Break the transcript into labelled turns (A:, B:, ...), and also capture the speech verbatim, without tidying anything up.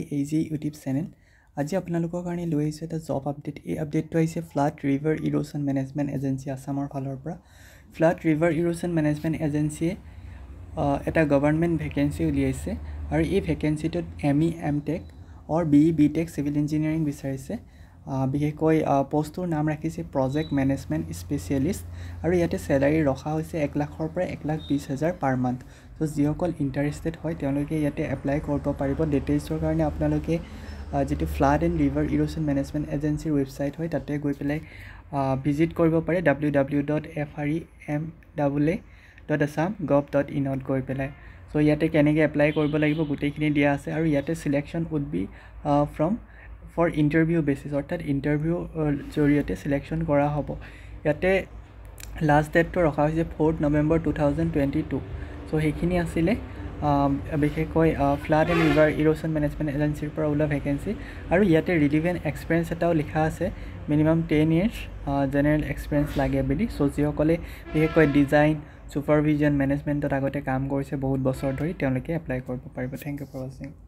A: AG YouTube channel আজি আপোনালোকৰ কাৰণে লৈ আহিছোঁ এটা জব আপডেট এই আপডেটটো আহিছে flood river erosion management agency আসামৰ ফালৰ পৰা ফ্লাড ৰিভাৰ ইৰোশ্যন মেনেজমেণ্ট এজেঞ্চিয়ে এটা গভৰ্ণমেণ্ট ভেকেঞ্চি উলিয়াইছে আৰু এই ভেকেঞ্চিটোত M E M tech or B E B tech civil engineering বিচাৰিছে বিশেষকৈ পোষ্টটোৰ নাম ৰাখিছে প্ৰজেক্ট মেনেজমেণ্ট স্পেচিয়েলিষ্ট আৰু ইয়াতে চেলাৰী ৰখা হৈছে এক লাখৰ পৰা এক লাখ বিছ হাজাৰ পাৰ মান্থ তো যিসকল ইণ্টাৰেষ্টেড হয় তেওঁলোকে ইয়াতে এপ্লাই কৰিব পাৰিব ডিটেইলছৰ কাৰণে আপোনালোকে যেটো flood and river erosion management এজেঞ্চিৰ ৱেবছাইট হয় তাতে গৈ পেলাই ভিজিট কৰিব পাৰে W W dot F R E M double A dot Assam gov dot ইনত গৈ পেলাই চ' ইয়াতে কেনেকৈ এপ্লাই কৰিব লাগিব গোটেইখিনি দিয়া আছে আৰু ইয়াতে selection would be from for interview basis অৰ্থাৎ ইণ্টাৰভিউ জৰিয়তে চিলেকশ্যন কৰা হ'ব ইয়াতে লাষ্ট ডেটটো ৰখা হৈছে fourth November two thousand twenty two চ' সেইখিনি আছিলে বিশেষকৈ flood and river erosion management এজেঞ্চিৰ পৰা ওলোৱা ভেকেঞ্চি আৰু ইয়াতে ৰিলিভেণ্ট এক্সপিৰিয়েঞ্চ এটাও লিখা আছে minimum ten years general experience লাগে বুলি চ' যিসকলে বিশেষকৈ ডিজাইন ছুপাৰভিজন মেনেজমেণ্টত আগতে কাম কৰিছে বহুত বছৰ ধৰি তেওঁলোকে এপ্লাই কৰিব পাৰিব থেংক ইউ ফৰ ৱাচিং